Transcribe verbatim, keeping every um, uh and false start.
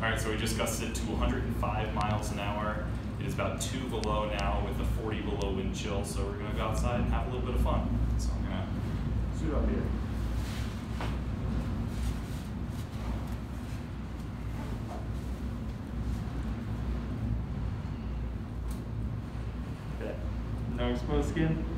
right, so we just gusted to one hundred five miles an hour. It is about two below now with a forty below wind chill, so we're gonna go outside and have a little bit of fun. So I'm gonna suit up here. Okay, no exposed skin.